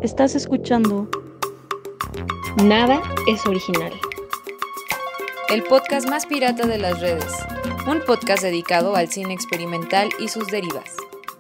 Estás escuchando Nada es original. El podcast más pirata de las redes. Un podcast dedicado al cine experimental y sus derivas.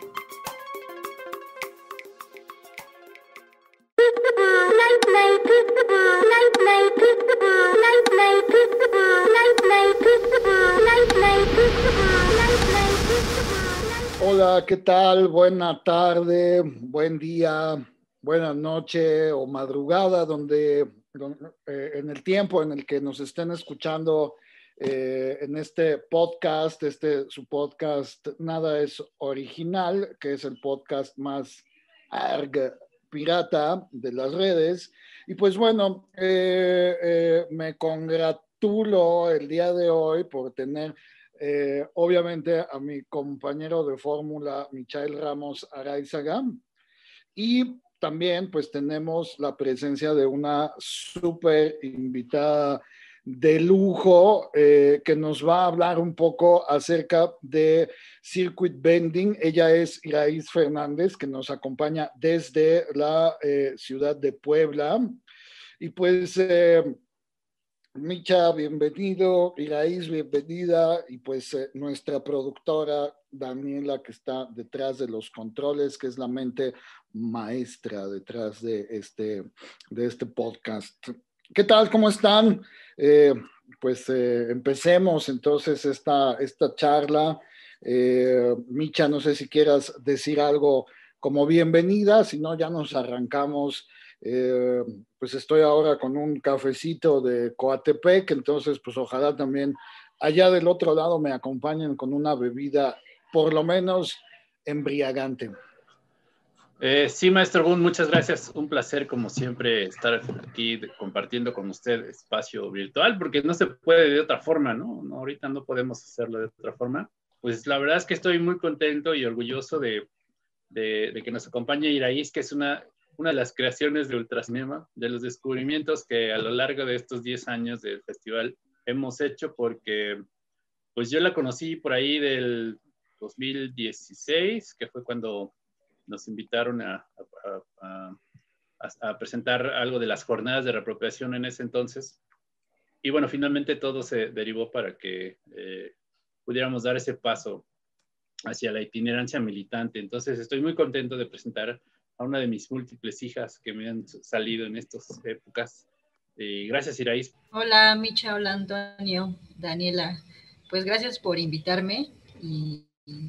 Hola, ¿qué tal? Buena tarde, buen día, buena noche o madrugada, en el tiempo en el que nos estén escuchando en este podcast, su podcast Nada es Original, que es el podcast más pirata de las redes. Y pues bueno, me congratulo el día de hoy por tener obviamente a mi compañero de fórmula, Michael Ramos Araizaga, y también pues tenemos la presencia de una súper invitada de lujo que nos va a hablar un poco acerca de circuit bending. Ella es Iraís Fernández, que nos acompaña desde la ciudad de Puebla. Y pues Micha, bienvenido, Iraís, bienvenida, y pues nuestra productora Daniela, que está detrás de los controles, que es la mente maestra detrás de este podcast. ¿Qué tal? ¿Cómo están? Empecemos entonces esta charla. Micha, no sé si quieras decir algo como bienvenida, si no ya nos arrancamos. Pues estoy ahora con un cafecito de Coatepec, entonces pues ojalá también allá del otro lado me acompañen con una bebida por lo menos embriagante. Sí, maestro Boone, muchas gracias. Un placer, como siempre, estar aquí compartiendo con usted espacio virtual, porque no se puede de otra forma, ¿no? Ahorita no podemos hacerlo de otra forma. Pues la verdad es que estoy muy contento y orgulloso de que nos acompañe Iraís, que es una de las creaciones de Ultracinema, de los descubrimientos que a lo largo de estos 10 años del festival hemos hecho, porque pues yo la conocí por ahí del 2016, que fue cuando nos invitaron a presentar algo de las jornadas de reapropiación en ese entonces. Y bueno, finalmente todo se derivó para que pudiéramos dar ese paso hacia la itinerancia militante. Entonces estoy muy contento de presentar a una de mis múltiples hijas que me han salido en estas épocas. Gracias, Iraís. Hola, Micha, hola, Antonio, Daniela. Pues gracias por invitarme y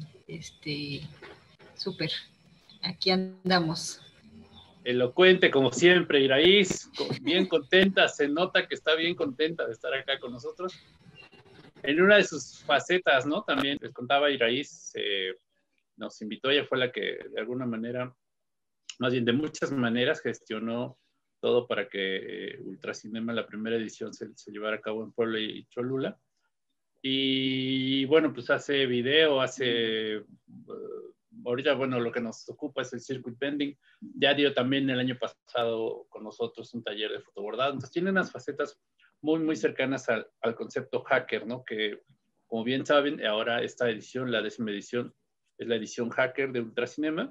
súper, aquí andamos. Elocuente, como siempre, Iraís, bien contenta, se nota que está bien contenta de estar acá con nosotros. En una de sus facetas, ¿no? También les contaba Iraís, nos invitó, ella fue la que de alguna manera, más bien de muchas maneras, gestionó todo para que Ultracinema, la primera edición, se llevara a cabo en Puebla y Cholula. Y bueno, pues hace video, ahorita, bueno, lo que nos ocupa es el circuit bending. Ya dio también el año pasado con nosotros un taller de fotobordado. Entonces tiene unas facetas muy, muy cercanas al concepto hacker, ¿no? Que, como bien saben, ahora esta edición, la 10ª edición, es la edición hacker de Ultracinema.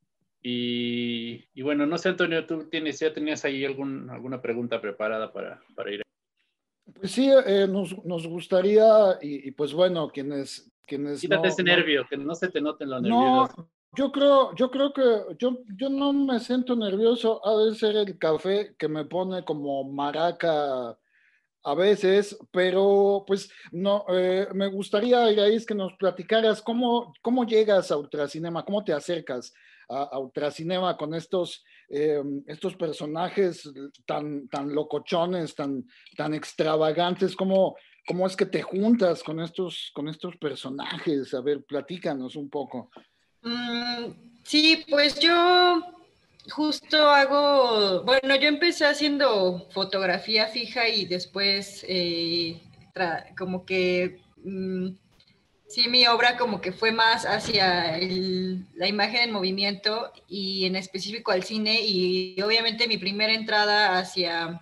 Y bueno, no sé, Antonio, ¿tú ya tenías ahí alguna pregunta preparada para ir? Pues sí, nos gustaría, y pues bueno, quienes Quítate ese nervio, que no se te noten los no, nervios. yo creo que yo no me siento nervioso. Ha de ser el café que me pone como maraca a veces, pero pues no, me gustaría, Iraís, que nos platicaras cómo llegas a Ultracinema, cómo te acercas a Ultracinema con estos personajes tan locochones, tan extravagantes. ¿Cómo es que te juntas con estos personajes? A ver, platícanos un poco. Sí, pues yo justo yo empecé haciendo fotografía fija y después como que sí, mi obra como que fue más hacia la imagen en movimiento y en específico al cine, y obviamente mi primera entrada hacia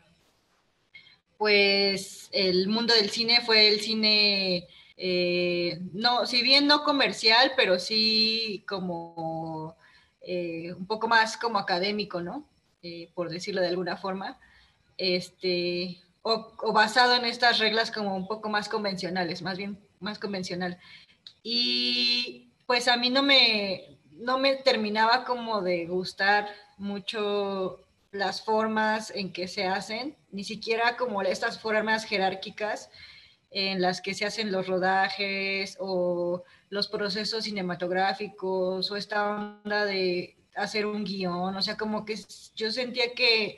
pues el mundo del cine fue el cine, no, si bien no comercial, pero sí como un poco más como académico, ¿no? por decirlo de alguna forma, o basado en estas reglas como un poco más convencionales, más bien más convencional. Y pues a mí no me terminaba como de gustar mucho las formas en que se hacen, ni siquiera como estas formas jerárquicas en las que se hacen los rodajes o los procesos cinematográficos o esta onda de hacer un guión, o sea, como que yo sentía que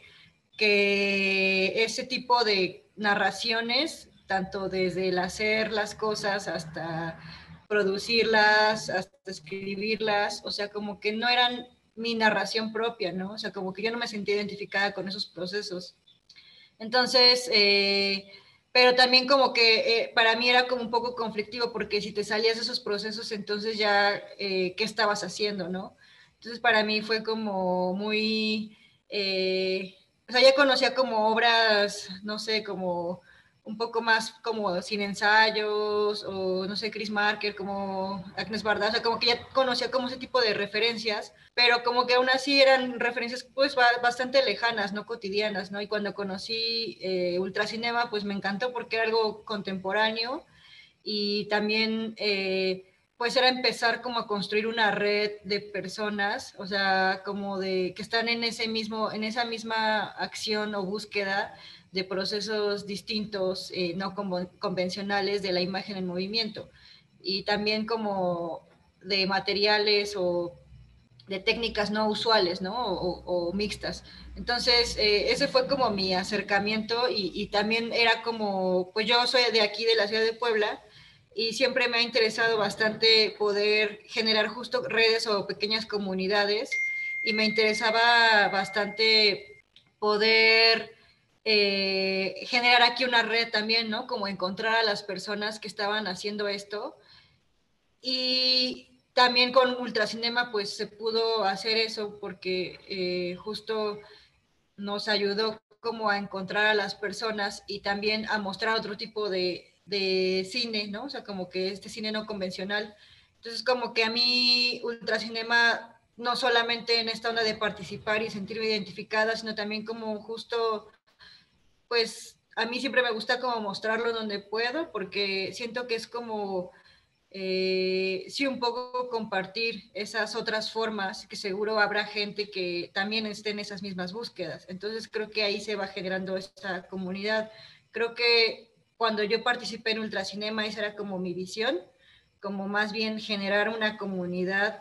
ese tipo de narraciones, tanto desde el hacer las cosas hasta producirlas, hasta escribirlas, o sea, como que no eran mi narración propia, ¿no? O sea, como que yo no me sentía identificada con esos procesos. Entonces, pero también como que para mí era como un poco conflictivo, porque si te salías de esos procesos, entonces ya, ¿qué estabas haciendo, no? Entonces, para mí fue como muy... o sea, ya conocía como obras, no sé, como un poco más como sin ensayos, o no sé, Chris Marker, como Agnes Varda, o sea, como que ya conocía como ese tipo de referencias, pero como que aún así eran referencias pues bastante lejanas, no cotidianas, ¿no? Y cuando conocí Ultracinema, pues me encantó porque era algo contemporáneo y también pues era empezar como a construir una red de personas, o sea, como de que están en en esa misma acción o búsqueda de procesos distintos, no convencionales de la imagen en movimiento, y también como de materiales o de técnicas no usuales, ¿no? O mixtas. Entonces, ese fue como mi acercamiento y también era como, pues yo soy de aquí, de la ciudad de Puebla, y siempre me ha interesado bastante poder generar justo redes o pequeñas comunidades, y me interesaba bastante poder generar aquí una red también, ¿no? Como encontrar a las personas que estaban haciendo esto. Y también con Ultracinema pues se pudo hacer eso porque justo nos ayudó como a encontrar a las personas y también a mostrar otro tipo de cine, ¿no? O sea, como que este cine no convencional. Entonces, como que a mí Ultracinema, no solamente en esta onda de participar y sentirme identificada, sino también como justo, pues a mí siempre me gusta como mostrarlo donde puedo, porque siento que es como sí, un poco compartir esas otras formas, que seguro habrá gente que también esté en esas mismas búsquedas. Entonces creo que ahí se va generando esta comunidad. Creo que cuando yo participé en Ultracinema, esa era como mi visión, como más bien generar una comunidad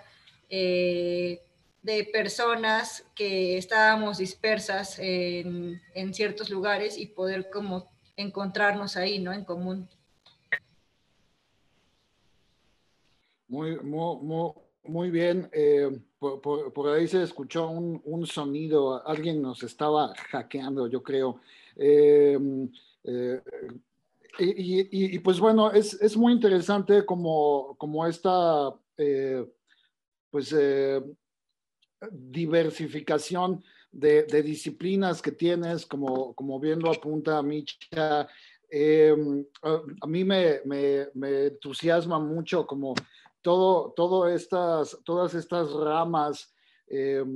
de personas que estábamos dispersas en ciertos lugares y poder como encontrarnos ahí, ¿no? En común. Muy bien. Por ahí se escuchó un sonido. Alguien nos estaba hackeando, yo creo. Eh, eh, pues bueno, es muy interesante como esta pues, diversificación de disciplinas que tienes, como bien lo apunta Micha. A mí me entusiasma mucho como todas estas ramas eh,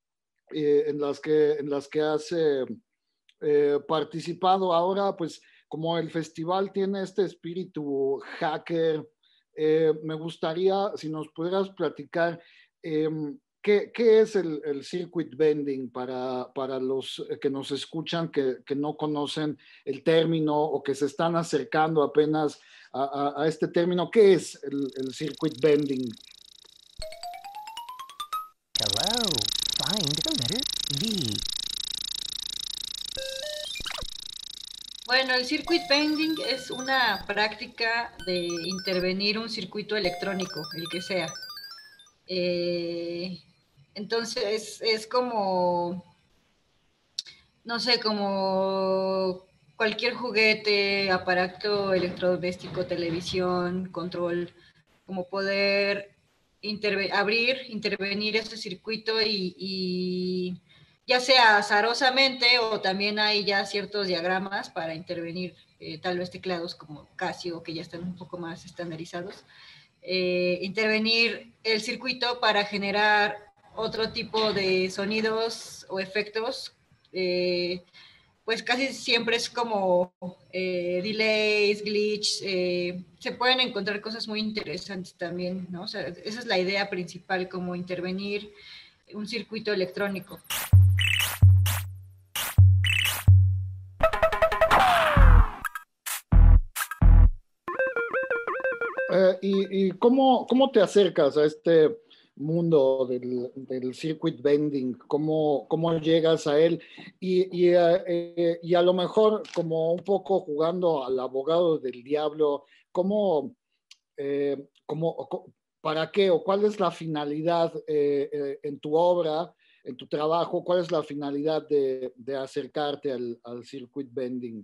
en las que has participado. Ahora, pues como el festival tiene este espíritu hacker, me gustaría si nos pudieras platicar ¿qué es el circuit bending para los que nos escuchan que no conocen el término o que se están acercando apenas a este término? ¿Qué es el circuit bending? Hello, find the letter V. Bueno, el circuit bending es una práctica de intervenir un circuito electrónico, el que sea. Entonces es como, no sé, como cualquier juguete, aparato electrodoméstico, televisión, control, como poder intervenir ese circuito y ya sea azarosamente o también hay ya ciertos diagramas para intervenir, tal vez teclados como Casio, que ya están un poco más estandarizados, intervenir el circuito para generar otro tipo de sonidos o efectos, pues casi siempre es como delays, glitch, se pueden encontrar cosas muy interesantes también, ¿no? O sea, esa es la idea principal, como intervenir un circuito electrónico. ¿Y cómo te acercas a este mundo del circuit bending? ¿Cómo llegas a él? Y a lo mejor, como un poco jugando al abogado del diablo, ¿cómo, para qué o cuál es la finalidad en tu obra, en tu trabajo? ¿Cuál es la finalidad de acercarte al circuit bending?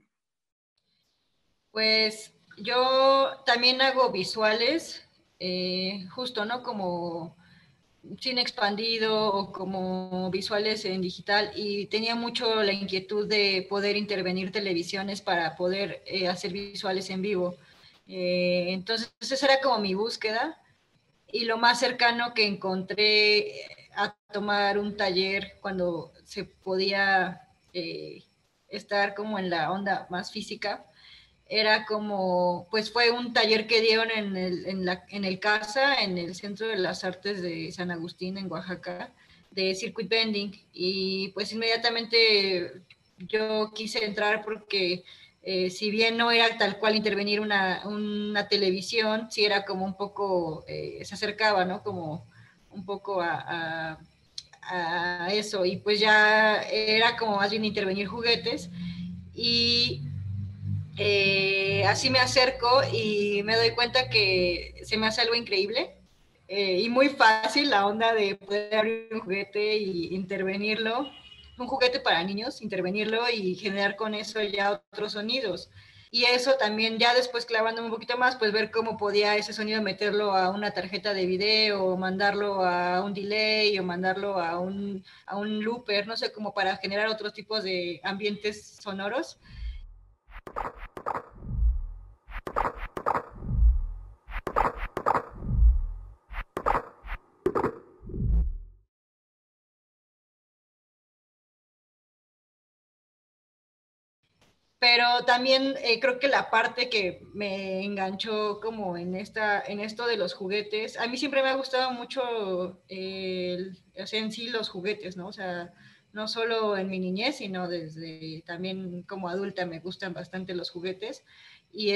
Pues yo también hago visuales, justo, ¿no? Como cine expandido o como visuales en digital, y tenía mucho la inquietud de poder intervenir televisiones para poder hacer visuales en vivo. Entonces esa era como mi búsqueda, y lo más cercano que encontré a tomar un taller cuando se podía estar como en la onda más física era como, pues fue un taller que dieron en el CASA, en el Centro de las Artes de San Agustín, en Oaxaca, de circuit bending. Y pues inmediatamente yo quise entrar porque si bien no era tal cual intervenir una televisión, sí era como un poco, se acercaba, ¿no? Como un poco a eso. Y pues ya era como más bien intervenir juguetes. Y así me acerco y me doy cuenta que se me hace algo increíble y muy fácil la onda de poder abrir un juguete y intervenirlo, un juguete para niños, intervenirlo y generar con eso ya otros sonidos. Y eso también ya después clavándome un poquito más, pues ver cómo podía ese sonido meterlo a una tarjeta de video, o mandarlo a un delay, o mandarlo a un looper, no sé, como para generar otros tipos de ambientes sonoros. Pero también creo que la parte que me enganchó como en esto de los juguetes, a mí siempre me ha gustado mucho o sea, en sí los juguetes, ¿no? O sea, no solo en mi niñez, sino desde también como adulta me gustan bastante los juguetes. Y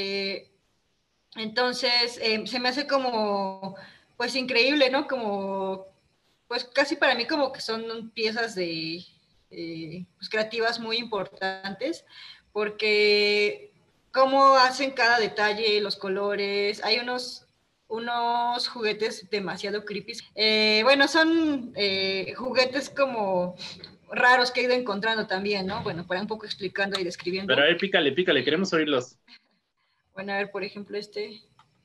entonces se me hace como, pues increíble, ¿no? Como, pues casi para mí como que son piezas de, pues, creativas muy importantes, porque cómo hacen cada detalle, los colores, hay unos juguetes demasiado creepy. Bueno, son juguetes como raros que he ido encontrando también, ¿no? Bueno, para un poco explicando y describiendo. Pero a ver, pícale, pícale, queremos oírlos. Bueno, a ver, por ejemplo, este.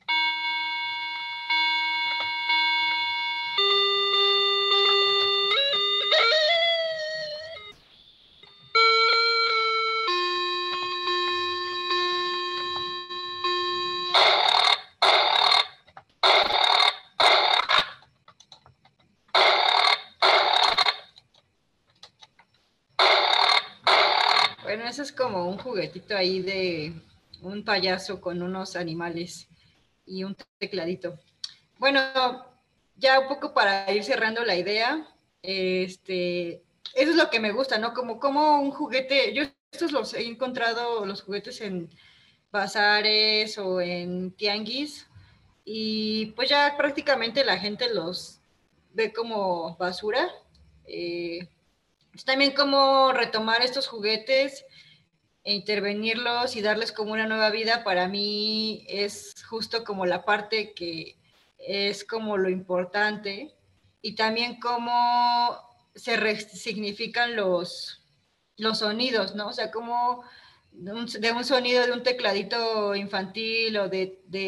Bueno, eso es como un juguetito ahí de un payaso con unos animales y un tecladito. Bueno, ya un poco para ir cerrando la idea, eso es lo que me gusta, ¿no? Como un juguete, yo estos los he encontrado, los juguetes en bazares o en tianguis, y pues ya prácticamente la gente los ve como basura. También como retomar estos juguetes e intervenirlos y darles como una nueva vida, para mí es justo como la parte que es como lo importante, y también cómo se resignifican los sonidos, ¿no? O sea, como de un sonido de un tecladito infantil o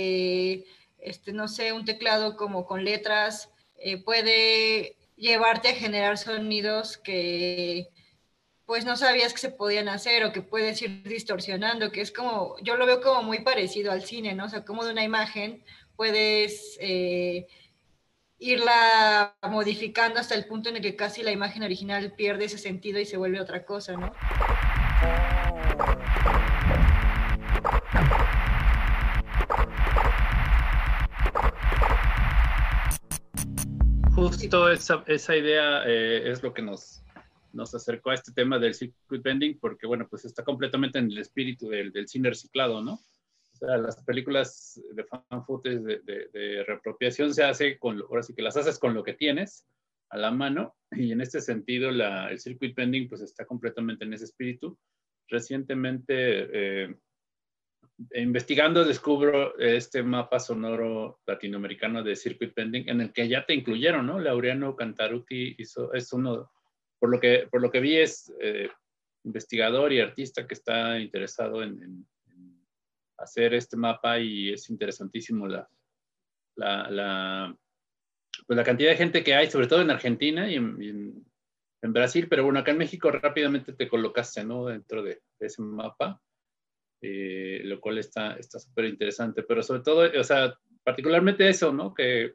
no sé, un teclado como con letras, puede llevarte a generar sonidos que pues no sabías que se podían hacer, o que puedes ir distorsionando, que es como, yo lo veo como muy parecido al cine, ¿no? O sea, como de una imagen puedes irla modificando hasta el punto en el que casi la imagen original pierde ese sentido y se vuelve otra cosa, ¿no? Justo esa idea es lo que nos acercó a este tema del circuit bending, porque bueno, pues está completamente en el espíritu del cine reciclado, ¿no? O sea, las películas de fan footage de reapropiación se hace ahora sí que las haces con lo que tienes a la mano, y en este sentido el circuit bending pues está completamente en ese espíritu. Recientemente, investigando, descubro este mapa sonoro latinoamericano de circuit bending en el que ya te incluyeron, ¿no? Laureano Cantarutti es uno, por lo que vi, es investigador y artista que está interesado en hacer este mapa, y es interesantísimo pues la cantidad de gente que hay, sobre todo en Argentina y en Brasil, pero bueno, acá en México rápidamente te colocaste, ¿no? Dentro de ese mapa. Lo cual está súper interesante, pero sobre todo, o sea, particularmente eso, ¿no? Que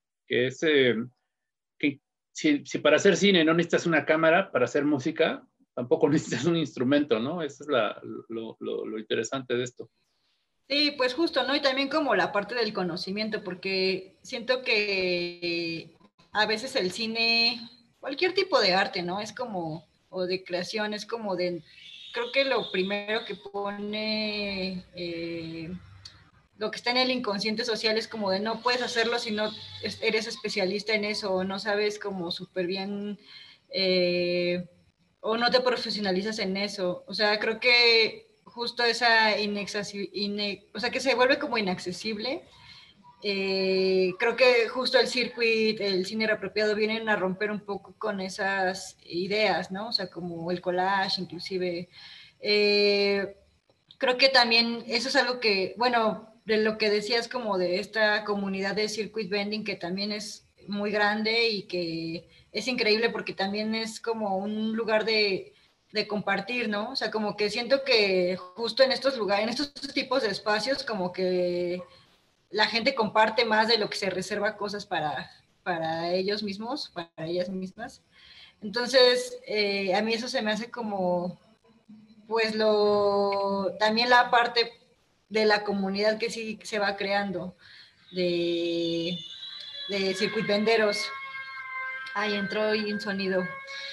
si para hacer cine no necesitas una cámara, para hacer música tampoco necesitas un instrumento, ¿no? Eso es lo interesante de esto. Sí, pues justo, ¿no? Y también como la parte del conocimiento, porque siento que a veces el cine, cualquier tipo de arte, ¿no? Es como, o de creación, es como de, creo que lo primero que pone, lo que está en el inconsciente social es como de no puedes hacerlo si no eres especialista en eso, o no sabes como súper bien, o no te profesionalizas en eso. O sea, creo que justo esa o sea, que se vuelve como inaccesible. Creo que justo el circuit, el cine reapropiado vienen a romper un poco con esas ideas, ¿no? O sea, como el collage, inclusive. Creo que también eso es algo que, bueno, de lo que decías como de esta comunidad de circuit bending, que también es muy grande y que es increíble porque también es como un lugar de compartir, ¿no? O sea, como que siento que justo en estos lugares, en estos tipos de espacios, como que la gente comparte más de lo que se reserva cosas para ellos mismos, para ellas mismas. Entonces, a mí eso se me hace como, pues, también la parte de la comunidad que sí se va creando, de circuit venderos. Ahí entró un sonido.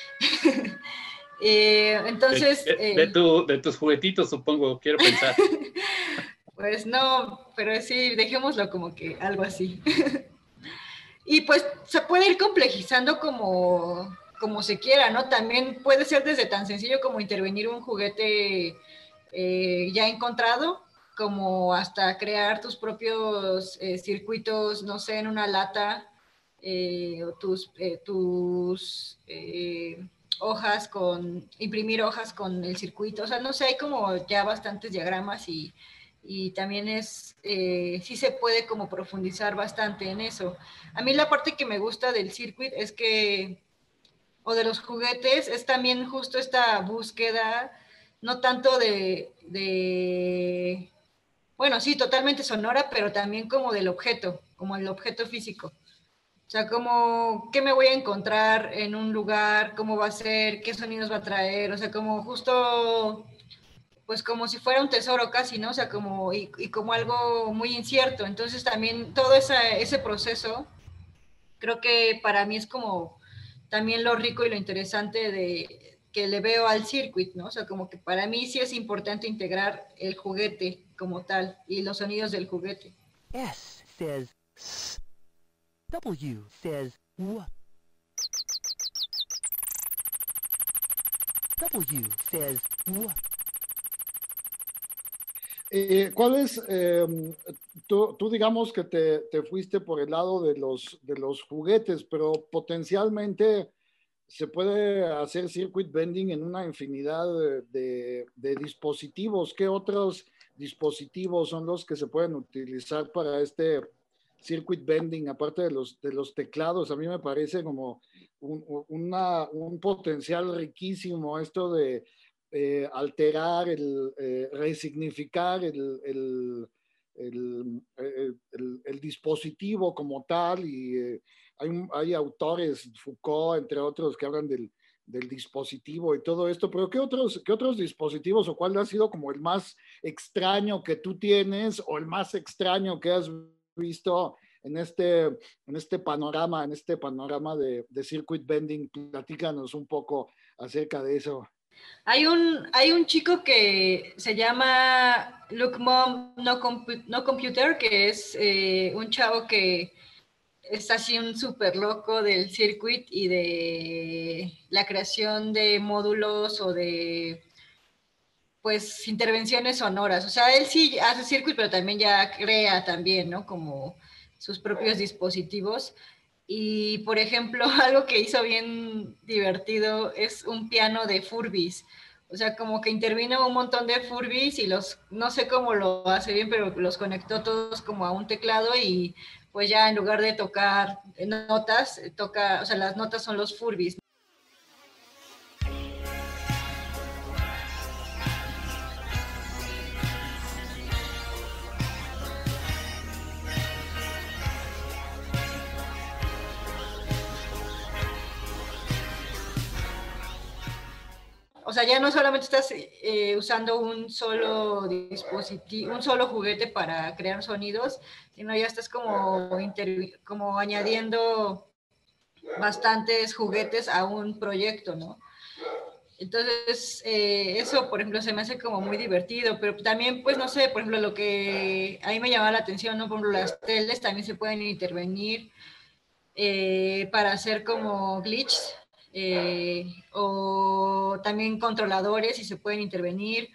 Entonces... de tus juguetitos, supongo, quiero pensar. Pues no, pero sí, dejémoslo como que algo así. Y pues se puede ir complejizando como se quiera, ¿no? También puede ser desde tan sencillo como intervenir un juguete ya encontrado, como hasta crear tus propios circuitos, no sé, en una lata, o tus hojas imprimir hojas con el circuito, o sea, no sé, hay como ya bastantes diagramas y también sí se puede como profundizar bastante en eso. A mí la parte que me gusta del circuit es que, o de los juguetes, es también justo esta búsqueda, no tanto bueno, sí, totalmente sonora, pero también como del objeto, como el objeto físico. O sea, como, ¿qué me voy a encontrar en un lugar? ¿Cómo va a ser? ¿Qué sonidos va a traer? O sea, como justo pues como si fuera un tesoro casi, ¿no? O sea, como, y como algo muy incierto. Entonces también todo ese proceso, creo que para mí es como también lo rico y lo interesante de que le veo al circuit, ¿no? O sea, como que para mí sí es importante integrar el juguete como tal y los sonidos del juguete. S says S. W says W. W says W. ¿Cuál es, tú digamos que te fuiste por el lado de los juguetes, pero potencialmente se puede hacer circuit bending en una infinidad de dispositivos? ¿Qué otros dispositivos son los que se pueden utilizar para este circuit bending, aparte de los teclados? A mí me parece como un potencial riquísimo esto de alterar, resignificar el dispositivo como tal, y hay autores, Foucault, entre otros, que hablan del dispositivo y todo esto, pero ¿qué otros dispositivos o cuál ha sido como el más extraño que tú tienes o el más extraño que has visto en este panorama de circuit bending? Platícanos un poco acerca de eso. Hay un chico que se llama Look Mom No Computer, que es un chavo que es así un súper loco del circuit y de la creación de módulos o de pues intervenciones sonoras. O sea, él sí hace circuit, pero también ya crea también, ¿no? Como sus propios dispositivos. Y, por ejemplo, algo que hizo bien divertido es un piano de Furbies. O sea, como que intervino un montón de Furbies y no sé cómo lo hace bien, pero los conectó todos como a un teclado y pues ya en lugar de tocar notas, o sea, las notas son los Furbies. O sea, ya no solamente estás usando un solo dispositivo, un solo juguete para crear sonidos, sino ya estás como añadiendo bastantes juguetes a un proyecto, ¿no? Entonces, eso, por ejemplo, se me hace como muy divertido, pero también, pues, no sé, por ejemplo, lo que a mí me llamaba la atención, ¿no? Por ejemplo, las teles también se pueden intervenir para hacer como glitches, o también controladores y se pueden intervenir.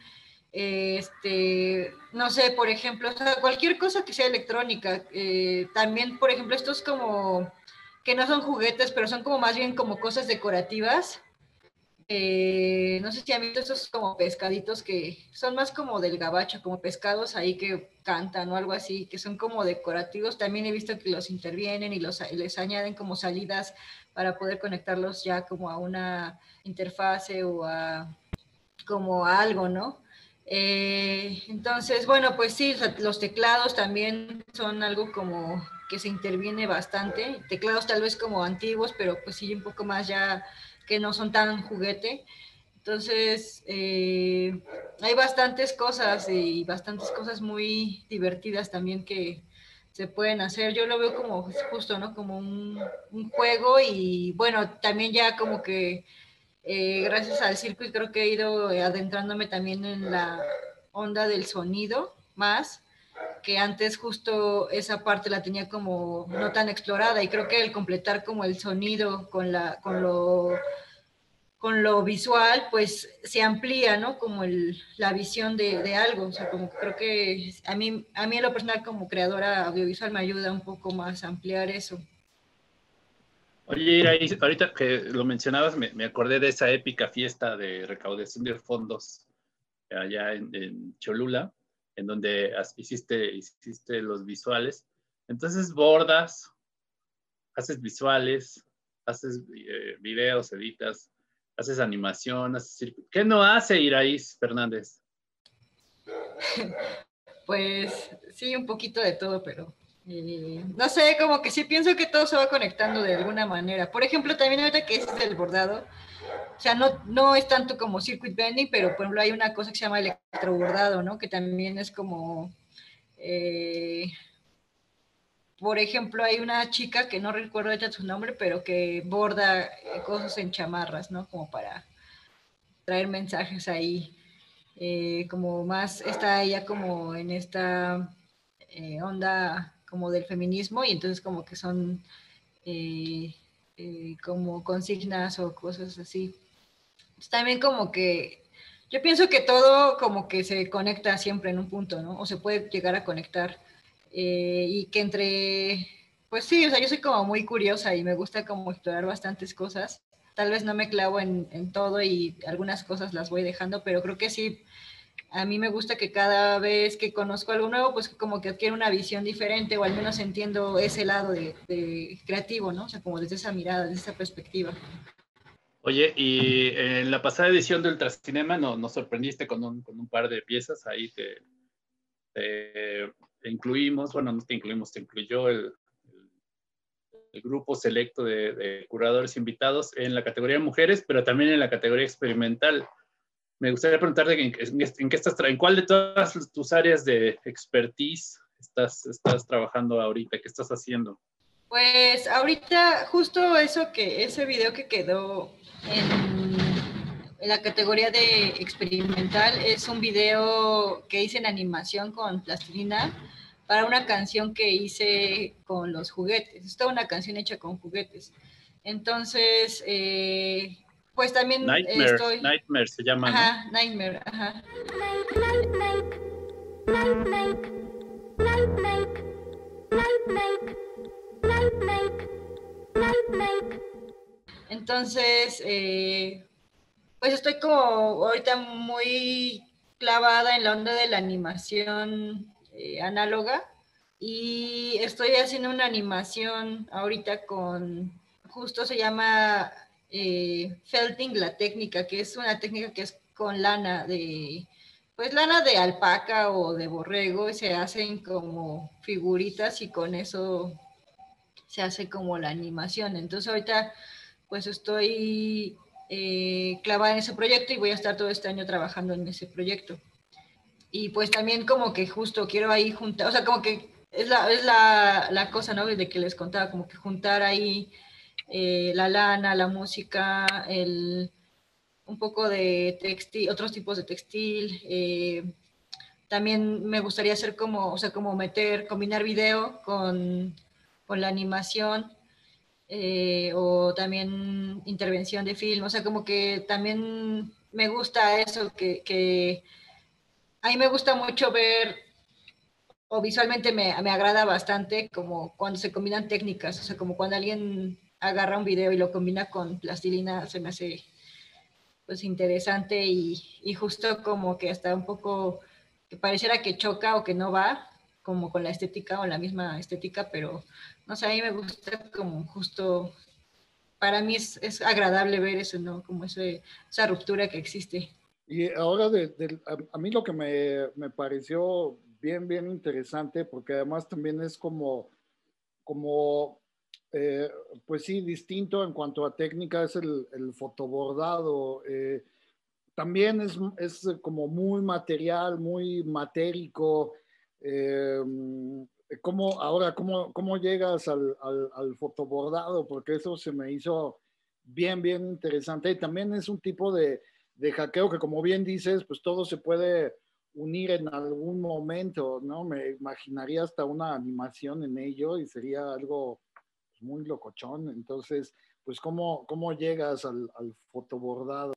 No sé, por ejemplo, o sea, cualquier cosa que sea electrónica. También, por ejemplo, estos como que no son juguetes, pero son como más bien como cosas decorativas. No sé si han visto esos como pescaditos que son más como del gabacho, como pescados ahí que cantan o algo así, que son como decorativos. También he visto que los intervienen y les añaden como salidas para poder conectarlos ya como a una interfase o como a algo, ¿no? Entonces, bueno, pues sí, los teclados también son algo como que se interviene bastante. Teclados tal vez como antiguos, pero pues sí un poco más ya que no son tan juguete. Entonces, hay bastantes cosas y bastantes cosas muy divertidas también que se pueden hacer. Yo lo veo como justo, ¿no? Como un juego y bueno, también ya como que gracias al circuit creo que he ido adentrándome también en la onda del sonido más, que antes justo esa parte la tenía como no tan explorada y creo que el completar como el sonido con lo visual, pues se amplía, ¿no? Como la visión de algo, o sea, como creo que a mí en lo personal como creadora audiovisual me ayuda un poco más a ampliar eso. Oye, Iraí, ahorita que lo mencionabas, me acordé de esa épica fiesta de recaudación de fondos allá en Cholula, en donde hiciste los visuales. Entonces bordas, haces visuales, haces videos, editas, haces animación, ¿Qué no hace Iraíz Fernández? Pues sí, un poquito de todo, pero no sé, como que sí pienso que todo se va conectando de alguna manera. Por ejemplo, también ahorita que es el bordado, o sea, no es tanto como circuit bending, pero por ejemplo hay una cosa que se llama electrobordado, ¿no? Que también es como, por ejemplo, hay una chica que no recuerdo ahorita su nombre, pero que borda cosas en chamarras, ¿no? Como para traer mensajes ahí. Como más está ella como en esta onda como del feminismo y entonces como que son como consignas o cosas así. Entonces, también como que yo pienso que todo como que se conecta siempre en un punto, ¿no? O se puede llegar a conectar y que pues sí, o sea, yo soy como muy curiosa y me gusta como explorar bastantes cosas. Tal vez no me clavo en todo y algunas cosas las voy dejando, pero creo que sí, a mí me gusta que cada vez que conozco algo nuevo, pues como que adquiero una visión diferente o al menos entiendo ese lado de creativo, ¿no? O sea, como desde esa mirada, desde esa perspectiva. Oye, y en la pasada edición de Ultracinema nos sorprendiste con un par de piezas, ahí te incluimos, bueno, no te incluimos, te incluyó el grupo selecto de curadores invitados en la categoría mujeres, pero también en la categoría experimental. Me gustaría preguntarte en cuál de todas tus áreas de expertise estás trabajando ahorita, ¿qué estás haciendo? Pues ahorita justo ese video que quedó en la categoría de experimental es un video que hice en animación con plastilina para una canción que hice con los juguetes. Es toda una canción hecha con juguetes. Entonces, pues también Nightmare se llama, ajá, ¿no? Nightmare, ajá. Entonces, pues estoy como ahorita muy clavada en la onda de la animación análoga y estoy haciendo una animación ahorita justo se llama felting la técnica, que es una técnica que es con pues lana de alpaca o de borrego, y se hacen como figuritas y con eso se hace como la animación. Entonces ahorita pues estoy clavada en ese proyecto y voy a estar todo este año trabajando en ese proyecto. Y pues también como que justo quiero ahí juntar, o sea, como que es la cosa, ¿no? De que les contaba, como que juntar ahí la lana, la música, un poco de textil, otros tipos de textil. También me gustaría hacer como, o sea, como combinar video con la animación. O también intervención de film, o sea, como que también me gusta eso, que a mí me gusta mucho ver, o visualmente me agrada bastante, como cuando se combinan técnicas, o sea, como cuando alguien agarra un video y lo combina con plastilina, se me hace pues interesante y justo como que hasta un poco que pareciera que choca o que no va, como con la estética o la misma estética, pero no sé, a mí me gusta como justo para mí es agradable ver eso, ¿no? Como esa ruptura que existe. Y ahora, a mí lo que me pareció bien interesante, porque además también es como pues sí, distinto en cuanto a técnica, es el fotobordado. También es como muy material, muy matérico. Eh, ¿cómo llegas al fotobordado? Porque eso se me hizo bien interesante. Y también es un tipo de hackeo que, como bien dices, pues todo se puede unir en algún momento, ¿no? Me imaginaría hasta una animación en ello y sería algo muy locochón. Entonces, pues, ¿cómo llegas al fotobordado?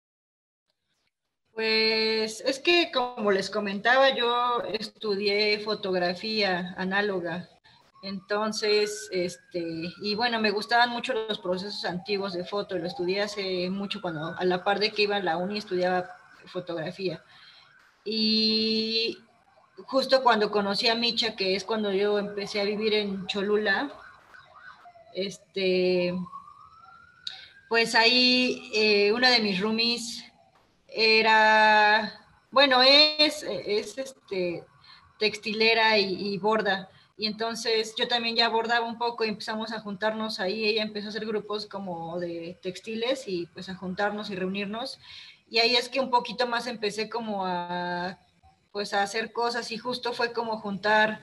Pues es que como les comentaba, yo estudié fotografía análoga. Entonces, y bueno, me gustaban mucho los procesos antiguos de foto, lo estudié hace mucho cuando, a la par de que iba a la uni, estudiaba fotografía. Y justo cuando conocí a Micha, que es cuando yo empecé a vivir en Cholula, pues ahí una de mis roomies era, bueno, es textilera y borda. Y entonces yo también ya bordaba un poco y empezamos a juntarnos ahí. Ella empezó a hacer grupos como de textiles y pues a juntarnos y reunirnos. Y ahí es que un poquito más empecé como pues a hacer cosas y justo fue como juntar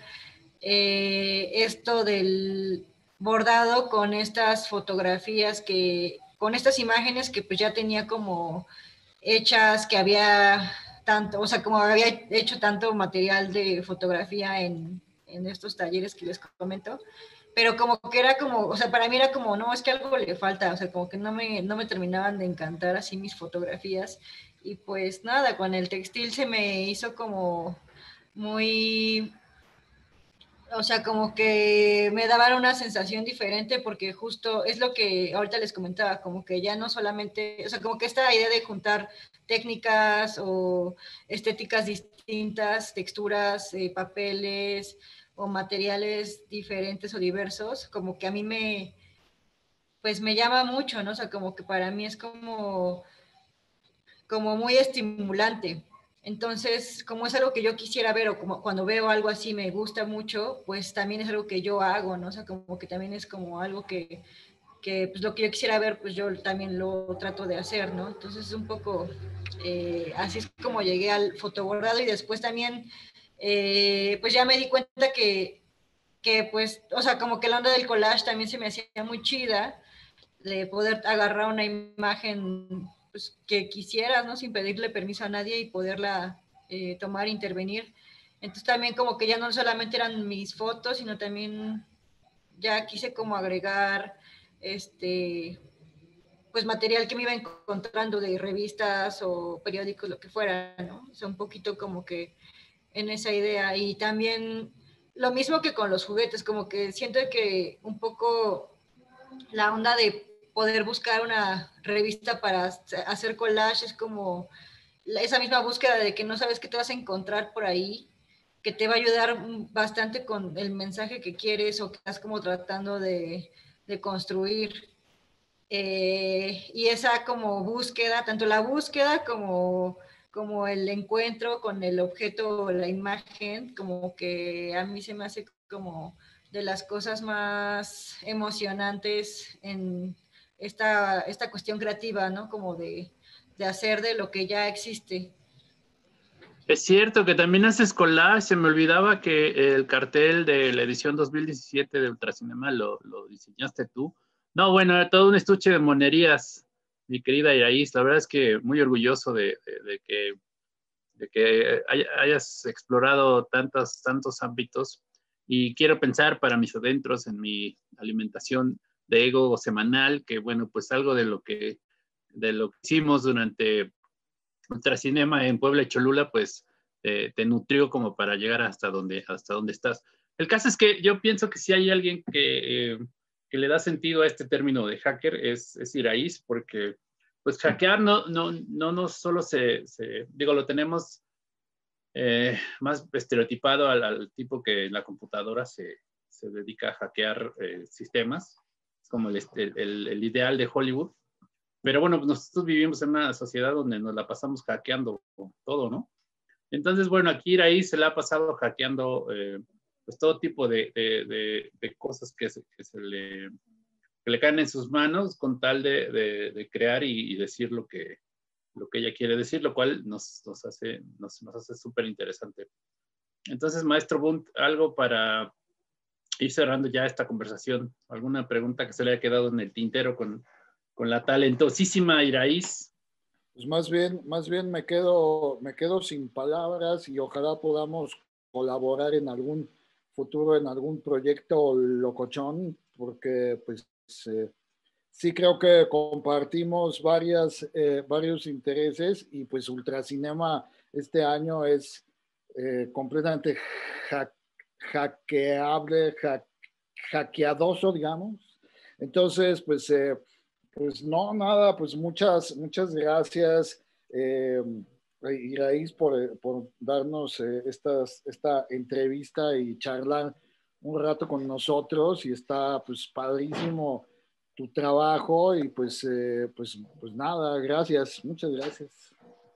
esto del bordado con estas fotografías con estas imágenes que pues ya tenía como hechas, que había tanto, o sea, como había hecho tanto material de fotografía en estos talleres que les comento, pero como que era como, o sea, para mí era como, no, es que algo le falta, o sea, como que no me terminaban de encantar así mis fotografías, y pues nada, con el textil se me hizo como muy, o sea, como que me daban una sensación diferente porque justo es lo que ahorita les comentaba, como que ya no solamente, o sea, como que esta idea de juntar técnicas o estéticas distintas, texturas, papeles o materiales diferentes o diversos, como que a mí pues me llama mucho, ¿no? O sea, como que para mí es como muy estimulante. Entonces, como es algo que yo quisiera ver o como cuando veo algo así me gusta mucho, pues también es algo que yo hago, ¿no? O sea, como que también es como algo que pues lo que yo quisiera ver, pues yo también lo trato de hacer, ¿no? Entonces es un poco, así es como llegué al fotobordado y después también, pues ya me di cuenta que pues, o sea, como que la onda del collage también se me hacía muy chida, de poder agarrar una imagen pues, que quisieras, ¿no? Sin pedirle permiso a nadie y poderla tomar, intervenir. Entonces también como que ya no solamente eran mis fotos, sino también ya quise como agregar pues material que me iba encontrando de revistas o periódicos, lo que fuera, ¿no? O sea, un poquito como que en esa idea. Y también lo mismo que con los juguetes, como que siento que un poco la onda de poder buscar una revista para hacer collage es como esa misma búsqueda de que no sabes qué te vas a encontrar por ahí, que te va a ayudar bastante con el mensaje que quieres o que estás como tratando de construir. Y esa como búsqueda, tanto la búsqueda como el encuentro con el objeto o la imagen, como que a mí se me hace como de las cosas más emocionantes en esta cuestión creativa, ¿no? Como de hacer de lo que ya existe. Es cierto que también haces collage. Se me olvidaba que el cartel de la edición 2017 de Ultracinema lo diseñaste tú. No, bueno, era todo un estuche de monerías, mi querida Iraís. La verdad es que muy orgulloso de que hayas explorado tantos ámbitos. Y quiero pensar para mis adentros en mi alimentación de ego semanal, que bueno, pues algo de lo que hicimos durante Ultracinema en Puebla y Cholula, pues te nutrió como para llegar hasta donde estás. El caso es que yo pienso que si hay alguien que le da sentido a este término de hacker es Iraís, porque pues hackear no solo digo, lo tenemos más estereotipado al tipo que en la computadora se dedica a hackear sistemas, es como el ideal de Hollywood. Pero bueno, pues nosotros vivimos en una sociedad donde nos la pasamos hackeando todo, ¿no? Entonces, bueno, aquí Iraí se la ha pasado hackeando pues todo tipo de cosas que le caen en sus manos con tal de crear y decir lo que ella quiere decir, lo cual nos hace súper interesante. Entonces, maestro Bunt, algo para ir cerrando ya esta conversación, alguna pregunta que se le haya quedado en el tintero con la talentosísima Iraís. Pues más bien me quedo sin palabras y ojalá podamos colaborar en algún futuro, en algún proyecto locochón, porque pues sí creo que compartimos varios intereses y pues Ultracinema este año es completamente hackeable, hackeadoso, digamos. Entonces, pues no, nada, pues muchas gracias, Iraís, por darnos esta entrevista y charlar un rato con nosotros y está pues padrísimo tu trabajo y pues nada, gracias, muchas gracias.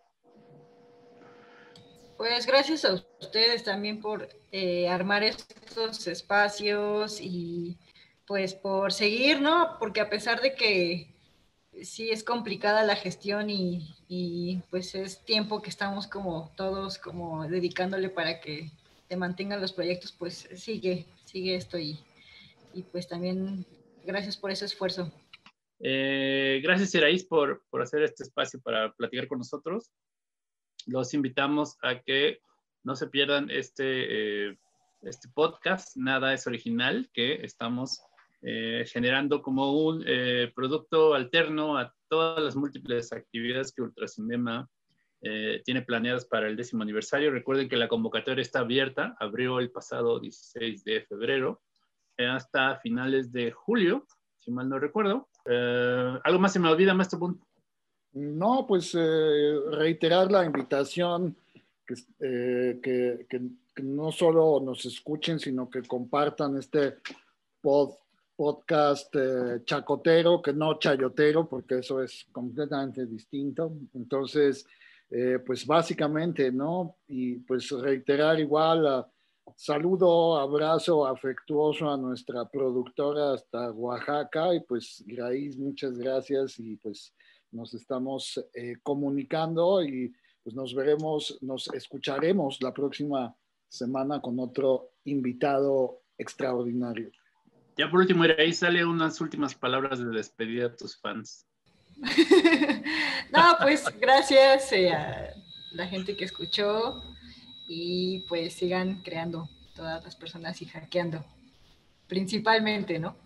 Pues gracias a ustedes también por armar estos espacios y pues por seguir, ¿no? Porque a pesar de que sí es complicada la gestión y pues es tiempo que estamos como todos como dedicándole para que te mantengan los proyectos, pues sigue esto y pues también gracias por ese esfuerzo. Gracias, Iraís, por hacer este espacio para platicar con nosotros. Los invitamos a que no se pierdan este podcast, Nada es Original, que estamos generando como un producto alterno a todas las múltiples actividades que Ultracinema tiene planeadas para el 10º aniversario. Recuerden que la convocatoria está abierta, abrió el pasado 16 de febrero hasta finales de julio, si mal no recuerdo. ¿Algo más se me olvida, maestro Bunt? No, pues reiterar la invitación que no solo nos escuchen, sino que compartan este podcast chacotero, que no chayotero, porque eso es completamente distinto. Entonces, pues básicamente, ¿no? Y pues reiterar igual saludo, abrazo afectuoso a nuestra productora hasta Oaxaca y pues Grace, muchas gracias y pues nos estamos comunicando y pues nos escucharemos la próxima semana con otro invitado extraordinario. Ya por último, ahí sale unas últimas palabras de despedida a tus fans. No, pues gracias a la gente que escuchó y pues sigan creando todas las personas y hackeando, principalmente, ¿no?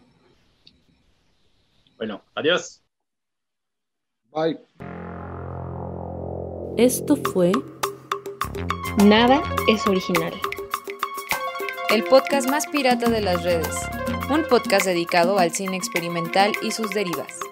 Bueno, adiós. Bye. Esto fue Nada es original. El podcast más pirata de las redes. Un podcast dedicado al cine experimental y sus derivas.